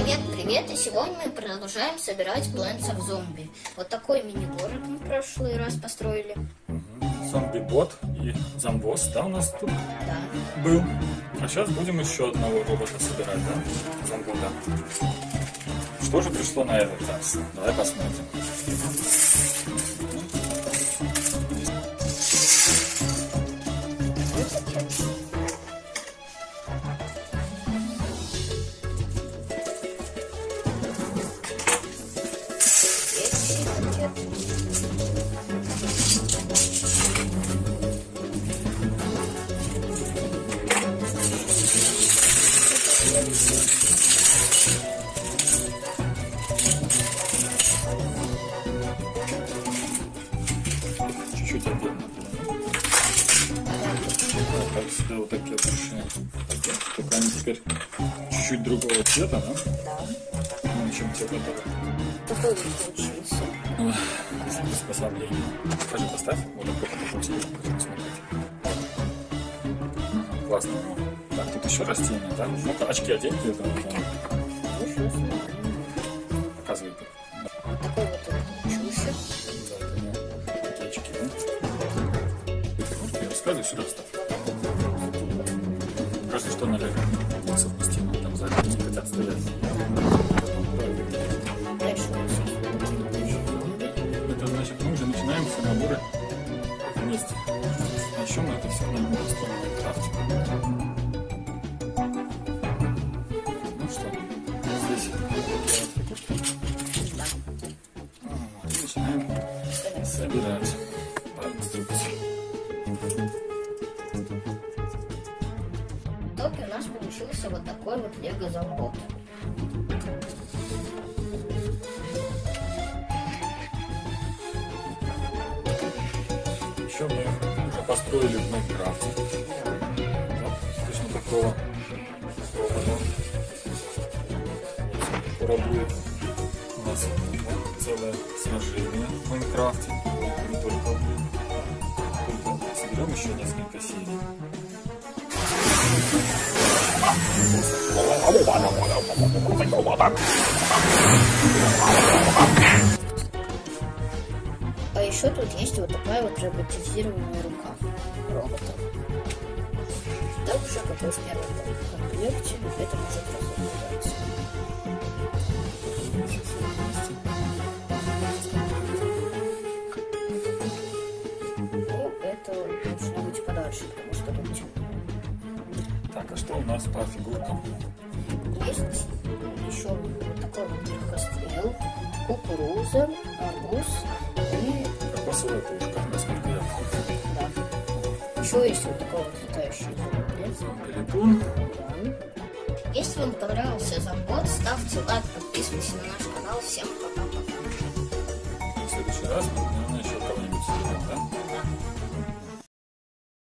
Привет! И сегодня мы продолжаем собирать Plants of Zombie. Вот такой мини-город мы в прошлый раз построили. Зомби-бот и зомбос, да, у нас тут Да. был. А сейчас будем еще одного робота собирать, да? Зомбота. Что же пришло на этот раз? Давай посмотрим. Чуть-чуть отдельно. Так, сюда вот такие большие. Только они теперь чуть-чуть другого цвета, да? Да. Ну, чем те, которые... Какой он получился? Без приспособления. Скажи, поставь. Вот такой получился. Будем смотреть. Классно. Так, тут еще растения, да? Ну-ка, очки одень где-то. Показывай. Вот такой вот он получился. Да, это у него такие очки, да? Я рассказываю, сюда ставь. Кажется, что она совместима. Там сзади не хотят стоять. Дальше Это значит, мы уже начинаем все наборы вместе. А еще мы это все равно построим в Майнкрафте. Ну что, здесь и начинаем собирать по инструкции. В итоге у нас получился вот такой вот лего-зомбот. Еще мы уже построили в Майнкрафте. Точно такого робота. Скоро будет у нас целое сражение в Майнкрафте. Не только соберем еще несколько серий. А еще тут есть вот такая вот роботизированная рука робота. Так же, как и в первом комплекте, это может разрабатываться. Ну, это должно быть подальше, потому что тут темно. Так, а что у нас по фигуркам? Есть еще вот такой вот легкострел, кукуруза, арбуз и... Кокосовая пушка, насколько я помню. Да. Еще есть вот такой вот летающий голубец. Летун. Да. Если вам понравился зомбот, ставьте лайк, подписывайтесь на наш канал. Всем пока-пока. В следующий раз